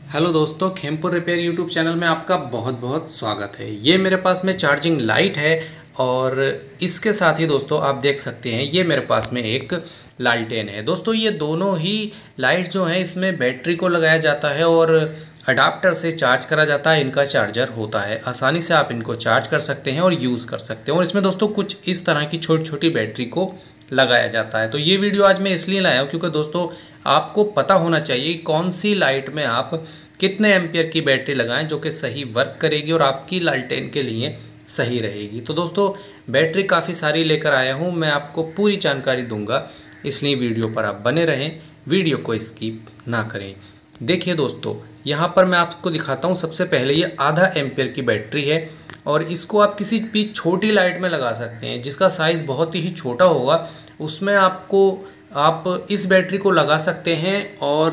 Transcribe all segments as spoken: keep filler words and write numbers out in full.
Hello दोस्तों, Khempur repair YouTube channel में आपका बहुत बहुत स्वागत है। ये मेरे पास में चार्जिंग लाइट है और इसके साथ ही दोस्तों आप देख सकते हैं ये मेरे पास में एक लालटेन है। दोस्तों ये दोनों ही लाइट जो हैं इसमें बैटरी को लगाया जाता है और अडाप्टर से चार्ज करा जाता है। इनका चार्जर होता है, आसानी से आप इनको चार्ज कर सकते हैं और यूज़ कर सकते हैं। और इसमें दोस्तों कुछ इस तरह की छोटी छोटी बैटरी को लगाया जाता है। तो ये वीडियो आज मैं इसलिए लाया हूँ क्योंकि दोस्तों आपको पता होना चाहिए कौन सी लाइट में आप कितने एम्पियर की बैटरी लगाएं जो कि सही वर्क करेगी और आपकी लालटेन के लिए सही रहेगी। तो दोस्तों बैटरी काफ़ी सारी लेकर आया हूँ, मैं आपको पूरी जानकारी दूंगा, इसलिए वीडियो पर आप बने रहें, वीडियो को स्किप ना करें। देखिए दोस्तों यहाँ पर मैं आपको दिखाता हूँ। सबसे पहले ये आधा एम्पियर की बैटरी है और इसको आप किसी भी छोटी लाइट में लगा सकते हैं जिसका साइज़ बहुत ही छोटा होगा, उसमें आपको आप इस बैटरी को लगा सकते हैं। और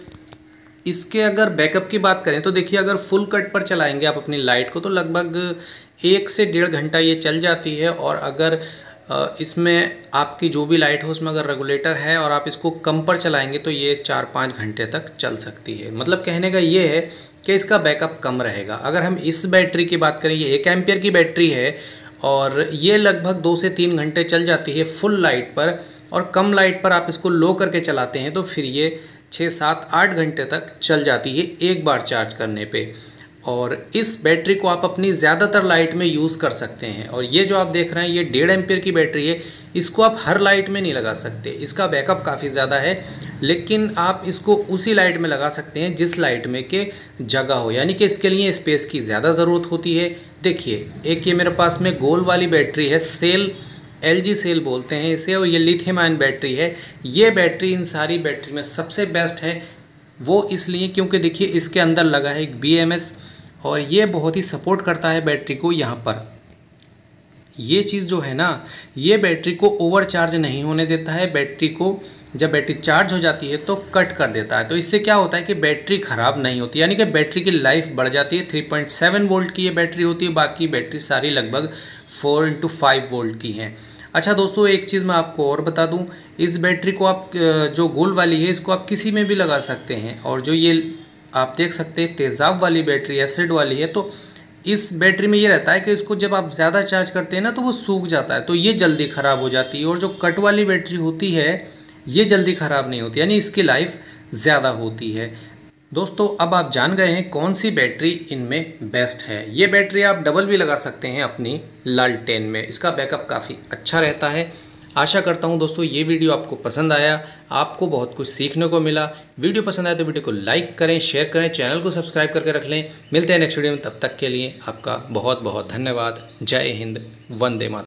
इसके अगर बैकअप की बात करें तो देखिए अगर फुल कट पर चलाएंगे आप अपनी लाइट को तो लगभग एक से डेढ़ घंटा ये चल जाती है। और अगर इसमें आपकी जो भी लाइट हो उसमें अगर रेगुलेटर है और आप इसको कम पर चलाएंगे तो ये चार पाँच घंटे तक चल सकती है। मतलब कहने का ये है कि इसका बैकअप कम रहेगा। अगर हम इस बैटरी की बात करें, ये एक एम्पियर की बैटरी है और ये लगभग दो से तीन घंटे चल जाती है फुल लाइट पर। और कम लाइट पर आप इसको लो करके चलाते हैं तो फिर ये छः सात आठ घंटे तक चल जाती है एक बार चार्ज करने पे। और इस बैटरी को आप अपनी ज़्यादातर लाइट में यूज़ कर सकते हैं। और ये जो आप देख रहे हैं ये डेढ़ एम्पियर की बैटरी है, इसको आप हर लाइट में नहीं लगा सकते, इसका बैकअप काफ़ी ज़्यादा है, लेकिन आप इसको उसी लाइट में लगा सकते हैं जिस लाइट में के जगह हो, यानी कि इसके लिए स्पेस की ज़्यादा ज़रूरत होती है। देखिए एक ये मेरे पास में गोल वाली बैटरी है, सेल एल जी सेल बोलते हैं इसे, और ये लिथियम आयन बैटरी है। ये बैटरी इन सारी बैटरी में सबसे बेस्ट है, वो इसलिए क्योंकि देखिए इसके अंदर लगा है एक बी एम एस और ये बहुत ही सपोर्ट करता है बैटरी को। यहाँ पर ये चीज़ जो है ना, ये बैटरी को ओवर चार्ज नहीं होने देता है, बैटरी को जब बैटरी चार्ज हो जाती है तो कट कर देता है। तो इससे क्या होता है कि बैटरी ख़राब नहीं होती, यानी कि बैटरी की लाइफ बढ़ जाती है। थ्री पॉइंट सेवन वोल्ट की ये बैटरी होती है, बाकी बैटरी सारी लगभग फोर इंटू फाइव वोल्ट की हैं। अच्छा दोस्तों एक चीज़ मैं आपको और बता दूं, इस बैटरी को आप जो गोल वाली है इसको आप किसी में भी लगा सकते हैं। और जो ये आप देख सकते हैं तेज़ाब वाली बैटरी एसिड वाली है, तो इस बैटरी में ये रहता है कि इसको जब आप ज़्यादा चार्ज करते हैं ना तो वो सूख जाता है, तो ये जल्दी ख़राब हो जाती है। और जो कट वाली बैटरी होती है ये जल्दी ख़राब नहीं होती, यानी इसकी लाइफ ज़्यादा होती है। दोस्तों अब आप जान गए हैं कौन सी बैटरी इनमें बेस्ट है। ये बैटरी आप डबल भी लगा सकते हैं अपनी लालटेन में, इसका बैकअप काफ़ी अच्छा रहता है। आशा करता हूं दोस्तों ये वीडियो आपको पसंद आया, आपको बहुत कुछ सीखने को मिला। वीडियो पसंद आया तो वीडियो को लाइक करें, शेयर करें, चैनल को सब्सक्राइब करके रख लें। मिलते हैं नेक्स्ट वीडियो में, तब तक के लिए आपका बहुत बहुत धन्यवाद। जय हिंद, वंदे मातरम।